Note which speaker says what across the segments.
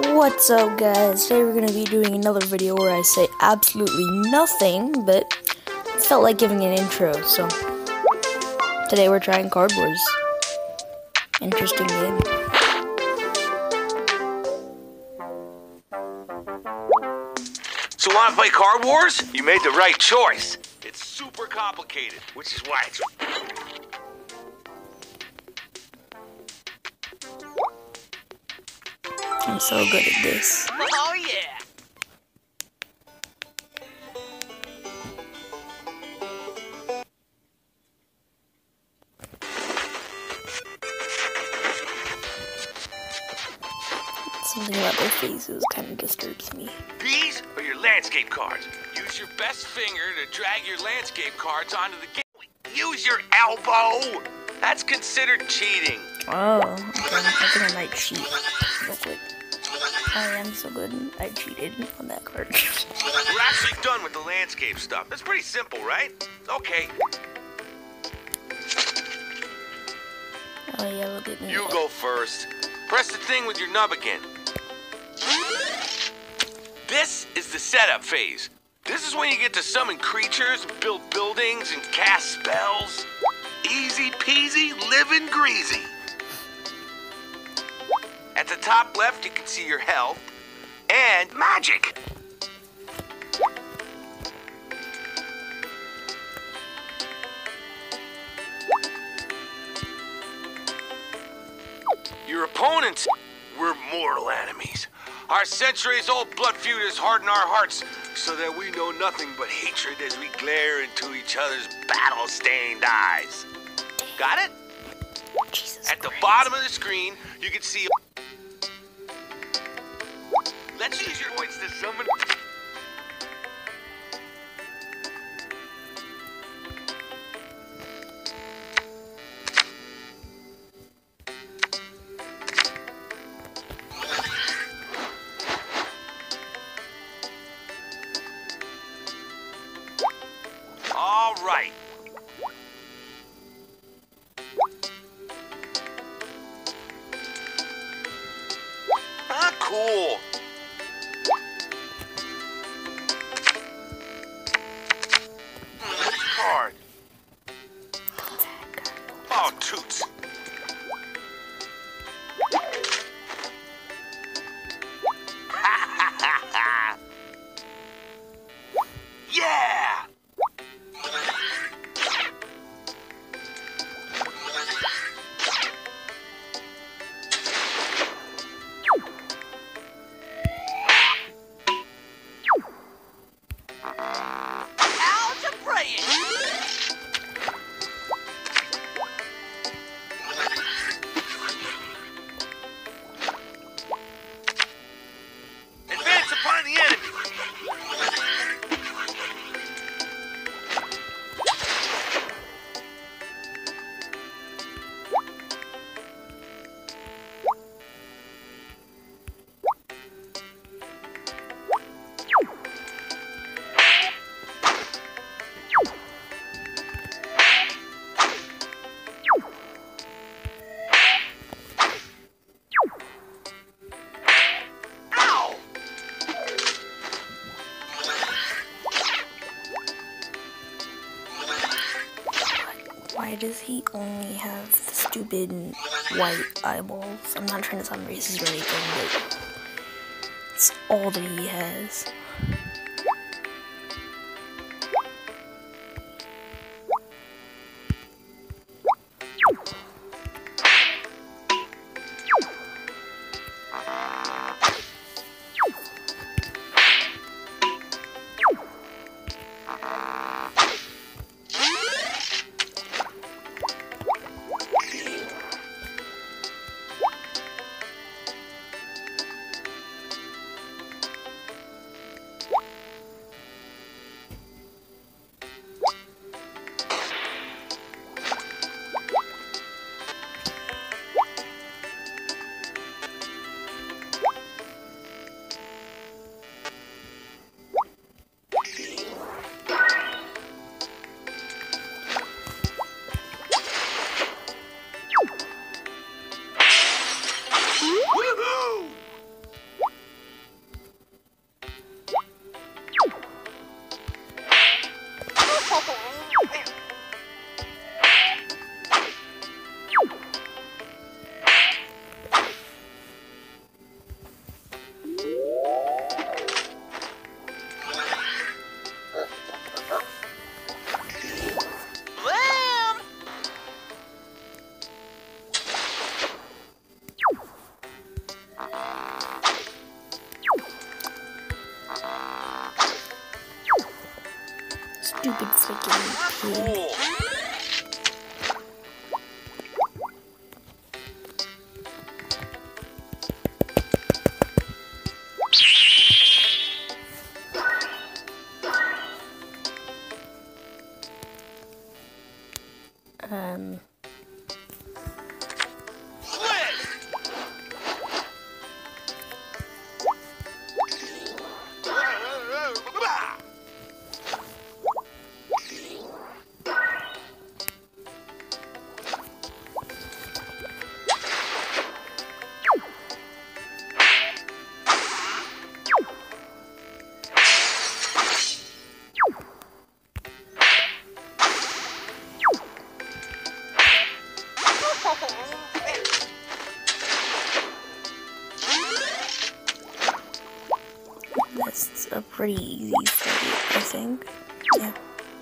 Speaker 1: What's up, guys? Today we're going to be doing another video where I say absolutely nothing, but it felt like giving an intro, so today we're trying Card Wars. Interesting game.
Speaker 2: So want to play Card Wars? You made the right choice. It's super complicated, which is why it's...
Speaker 1: I'm so good at this.
Speaker 2: Oh, yeah!
Speaker 1: Something about their faces kind of disturbs me.
Speaker 2: These are your landscape cards. Use your best finger to drag your landscape cards onto the game. Use your elbow! That's considered cheating.
Speaker 1: Oh, okay. I think I might cheat real quick. I am so good. I cheated on that card.
Speaker 2: We're actually done with the landscape stuff. That's pretty simple, right? Okay.
Speaker 1: Oh yeah, look at me.
Speaker 2: You go first. Press the thing with your nub again. This is the setup phase. This is when you get to summon creatures, build buildings, and cast spells. Easy peasy, living greasy. At the top left, you can see your health and magic. Your opponents were mortal enemies. Our centuries-old blood feud has hardened our hearts so that we know nothing but hatred as we glare into each other's battle-stained eyes. Got it?
Speaker 1: Jesus
Speaker 2: At the
Speaker 1: Christ.
Speaker 2: bottom of the screen, you can see... Let's use your points to summon... All right. Ah, cool. Which card? Oh, toots. Yeah! Algebraic! Advance upon the enemy! Ow!
Speaker 1: Why does he only have the stupid white eyeballs? I'm not trying to sound racist or anything, but it's all that he has. Stupid freaking pig. That's a pretty easy fight, I think. Yeah.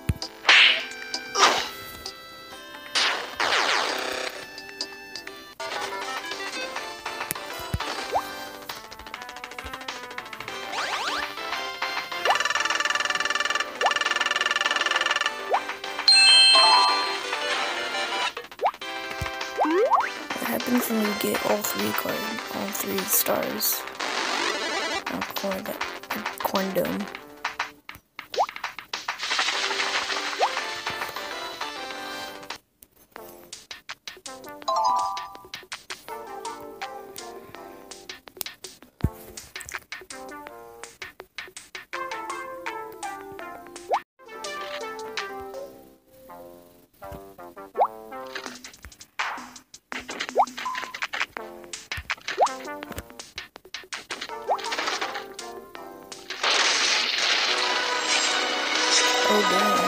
Speaker 1: What happens when you get all three stars? Corn dome. Oh damn.